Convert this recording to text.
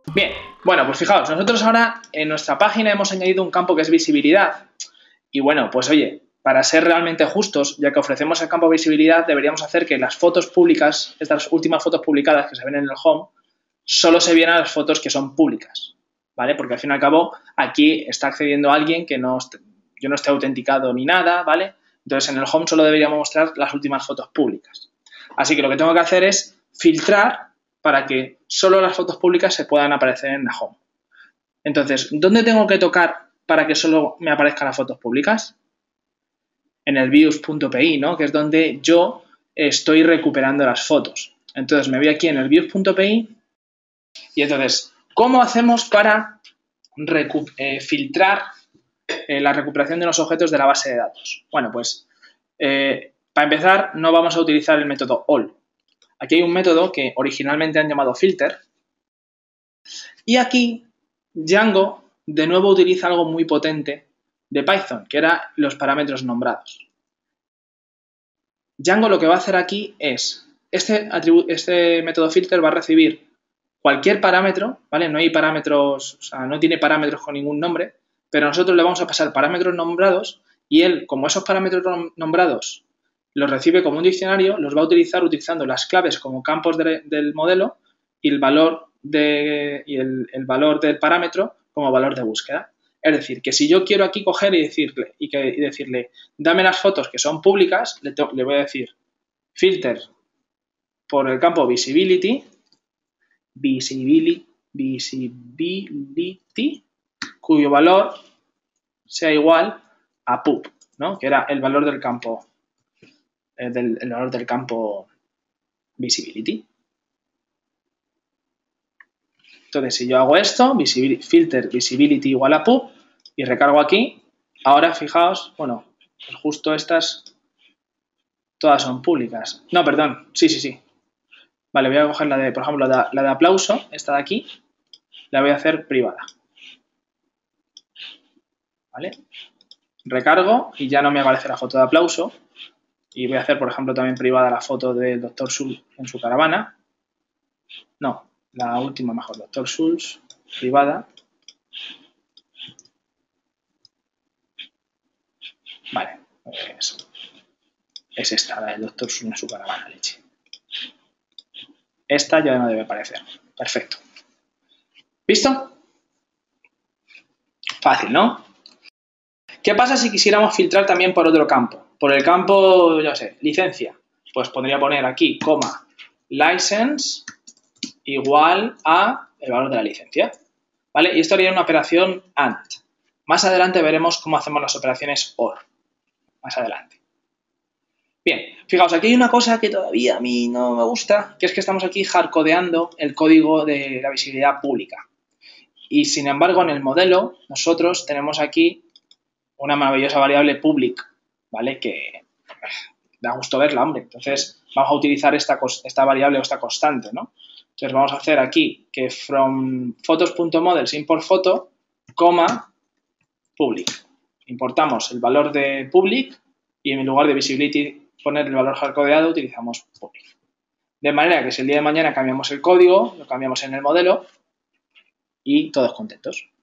Bien, bueno, pues fijaos, nosotros ahora en nuestra página hemos añadido un campo que es visibilidad. Y bueno, pues oye, para ser realmente justos, ya que ofrecemos el campo visibilidad, deberíamos hacer que las fotos públicas, estas últimas fotos publicadas que se ven en el home, solo se vieran las fotos que son públicas, ¿vale? Porque al fin y al cabo aquí está accediendo alguien que yo no esté autenticado ni nada, ¿vale? Entonces en el home solo deberíamos mostrar las últimas fotos públicas. Así que lo que tengo que hacer es filtrar para que solo las fotos públicas se puedan aparecer en la home. Entonces, ¿dónde tengo que tocar para que solo me aparezcan las fotos públicas? En el views.pi, ¿no? Que es donde yo estoy recuperando las fotos. Entonces, me voy aquí en el views.pi y entonces, ¿cómo hacemos para filtrar la recuperación de los objetos de la base de datos? Bueno, pues, para empezar, no vamos a utilizar el método all. Aquí hay un método que originalmente han llamado filter. Y aquí Django de nuevo utiliza algo muy potente de Python, que era los parámetros nombrados. Django lo que va a hacer aquí es, este método filter va a recibir cualquier parámetro, ¿vale? No hay parámetros, o sea, no tiene parámetros con ningún nombre, pero nosotros le vamos a pasar parámetros nombrados y él, como esos parámetros nombrados los recibe como un diccionario, los va a utilizar utilizando las claves como campos del modelo y el valor el valor del parámetro como valor de búsqueda. Es decir, que si yo quiero aquí coger y decirle, dame las fotos que son públicas, le voy a decir filter por el campo visibility, cuyo valor sea igual a pub, ¿no? Que era el valor del campo, el valor del campo visibility. Entonces, si yo hago esto, filter visibility igual a pub, y recargo aquí, ahora fijaos, bueno, pues justo estas todas son públicas. No, perdón, sí. Vale, voy a coger la de, por ejemplo, la de aplauso, esta de aquí, la voy a hacer privada. ¿Vale? Recargo y ya no me aparece la foto de aplauso. Y voy a hacer, por ejemplo, también privada la foto del Dr. Schultz en su caravana. No, la última mejor, Dr. Schultz, privada. Vale, pues es esta, la del Dr. Schultz en su caravana, leche. Esta ya no debe aparecer. Perfecto. ¿Visto? Fácil, ¿no? ¿Qué pasa si quisiéramos filtrar también por otro campo? Por el campo, yo sé, licencia. Pues podría poner aquí, coma, license igual a el valor de la licencia. ¿Vale? Y esto haría una operación AND. Más adelante veremos cómo hacemos las operaciones OR. Más adelante. Bien, fijaos, aquí hay una cosa que todavía a mí no me gusta, que es que estamos aquí hardcodeando el código de la visibilidad pública. Y sin embargo, en el modelo, nosotros tenemos aquí una maravillosa variable public, ¿vale? Que da gusto verla, hombre. Entonces, vamos a utilizar esta variable o esta constante, ¿no? Entonces, vamos a hacer aquí que from photos.models import photo, coma, public. Importamos el valor de public y en lugar de visibility poner el valor hardcodeado, utilizamos public. De manera que si el día de mañana cambiamos el código, lo cambiamos en el modelo y todos contentos.